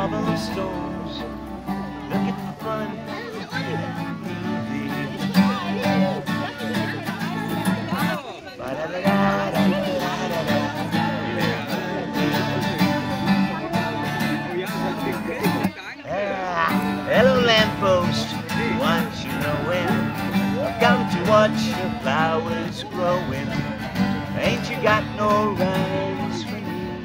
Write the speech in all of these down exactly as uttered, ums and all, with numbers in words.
cobblestones. Look at the fun movie. Ah, hello lamppost, what you knowin'? I've come to watch the flowers growing. Ain't you got no rhymes for me?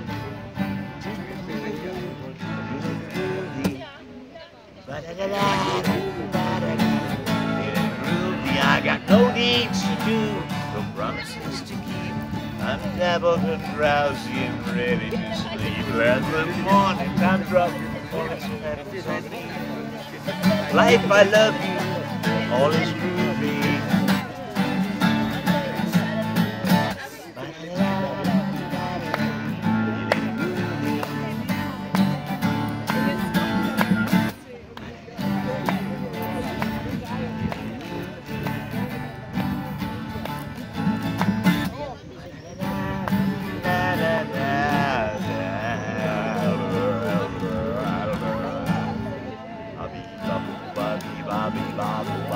I got no needs to do, no promises to keep. I'm dabbled and drowsy and ready to sleep. As the morning time drops, forest petals on me. Life, I love you, all is groovy. Bobby, Bobby, Bobby.